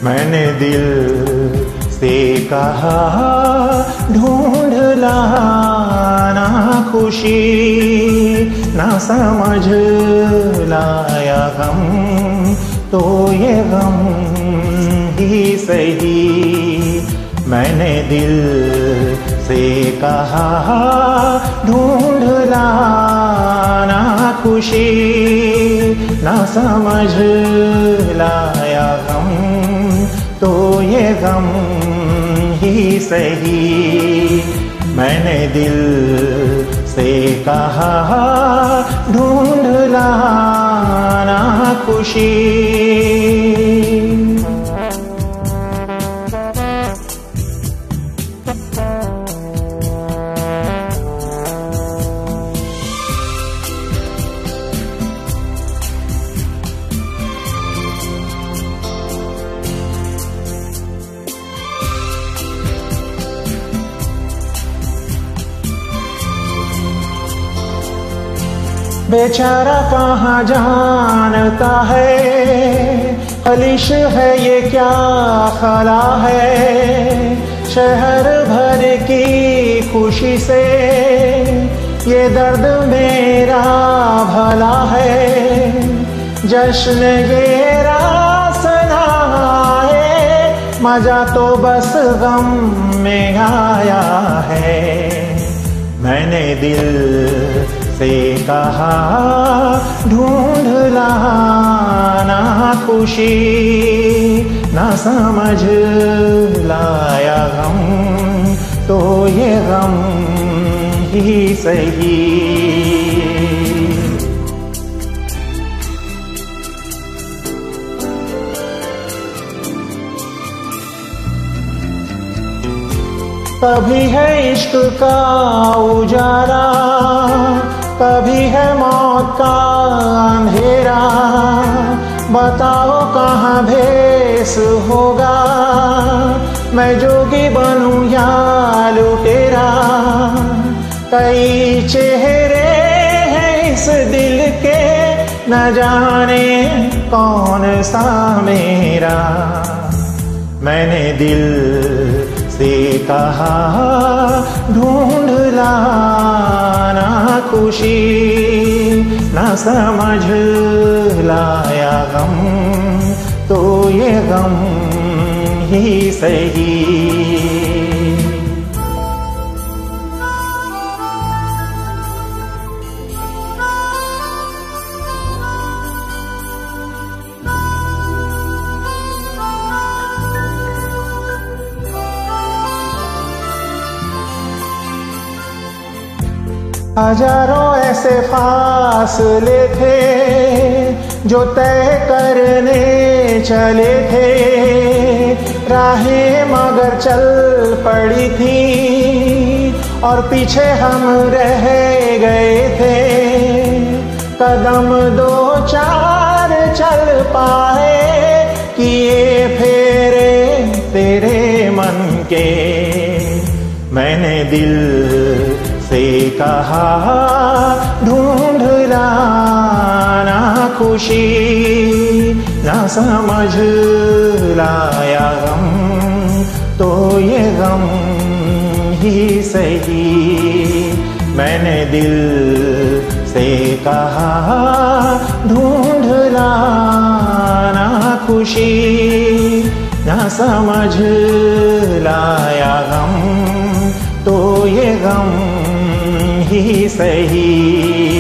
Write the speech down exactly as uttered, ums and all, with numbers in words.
मैंने दिल से कहा ढूंढ लाना खुशी, ना समझ लाया गम तो ये गम ही सही। मैंने दिल से कहा ढूंढ लाना खुशी, ना समझ लाया गम तो ये गम ही सही। मैंने दिल से कहा ढूंढ लाना खुशी। बेचारा कहाँ जानता है, खलिश है ये क्या खला है। शहर भर की खुशी से ये दर्द मेरा भला है। जश्न ये रास ना आए, मजा तो बस गम में आया है। मैंने दिल से कहा ढूंढ लाना खुशी, ना समझ लाया गम तो ये गम ही सही। कभी है इश्क का उजाला, कभी है मौत का अंधेरा। बताओ कहाँ भेस होगा, मैं जोगी बनूं या लुटेरा। कई चेहरे हैं इस दिल के, न जाने कौन सा मेरा। मैंने दिल से कहा ढूंढ लाना खुशी, ना समझ लाया गम तो ये गम ही सही। हजारों ऐसे फासले थे जो तय करने चले थे। राहें मगर चल पड़ी थी और पीछे हम रह गए थे। कदम दो चार चल पाए, किए फेरे तेरे मन के। मैंने दिल से कहा ढूंढ लाना खुशी, ना समझ लाया गम तो ये गम ही सही। मैंने दिल से कहा ढूंढ लाना खुशी, ना समझ लाया गम तो ये गम ही सही।